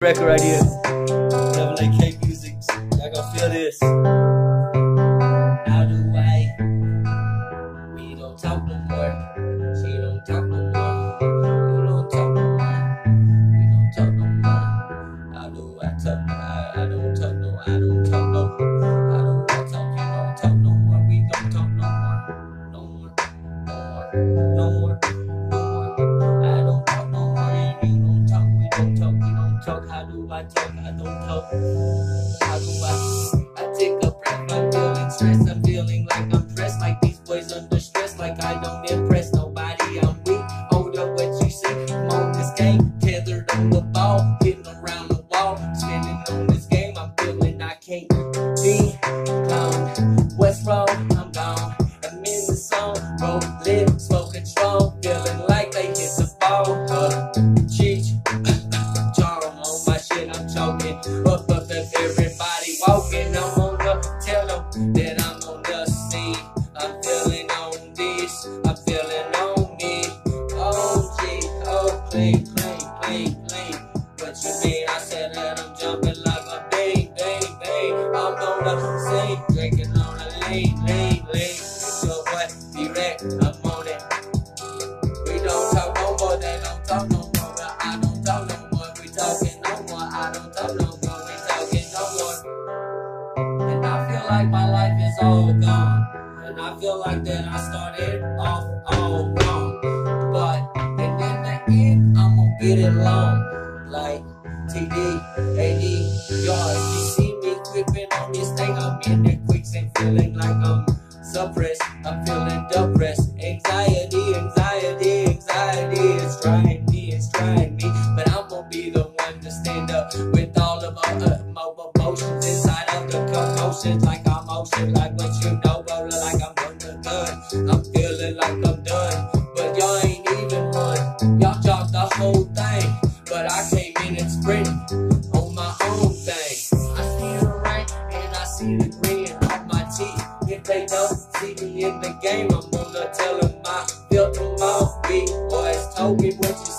Record right here. Double AK music. Y'all gonna feel this. How do I? We don't talk no more. She don't talk no more. You don't talk no more. We don't talk no more. How do I talk? I don't talk no. I don't talk no. How do I talk? You don't talk no more. We don't talk no more. No more. No more. No more. I don't talk no more. And you don't talk. We don't talk. We don't talk. How do I talk? I don't talk. How do I take a breath? I'm feeling stressed. I'm feeling like I'm pressed. Like these boys under stress. Like I don't impress nobody. I'm weak. Hold up what you see. I'm on this game. Tethered on the ball. Hitting around the wall. Spinning on this game. I'm feeling I can't be gone. What's wrong? I'm gone. I'm in the zone. Rolling, smoking strong. Feeling like they hit the ball. Cheech. Charm on my shit. I'm choking. Up everybody walking. I'm on the tell them that I'm on the scene. I'm feeling on this. I'm feeling on me. Oh gee, oh clean. What you mean? I said that I'm jumping like a bang. I'm on the scene, drinking on the lean. It's your boy B-REK, I'm on it. We don't talk no more, they don't talk no more. But I don't talk no more, we talking no more. I don't talk no more, we talking no more. And I feel like my life is all gone. And I feel like that I started off all wrong. But, and in the end, I'm gonna get it long. Like TD, AD, yards. You see me gripping on this thing, I'm in the quicksand, feeling like I'm suppressed. I'm feeling depressed. Anxiety is trying me. But I'm gonna be the one to stand up with all of my emotions inside of the commotions. Like I'm ocean, like what you know, rolling like I'm on the gun. I'm feeling like I'm done, but y'all ain't even won. Y'all dropped the whole thing, but I came in and sprinting on my own thing. I see the rain and I see the green on my teeth. If they don't see me in the game, I'm gonna tell them I built them all. Big boys told me what you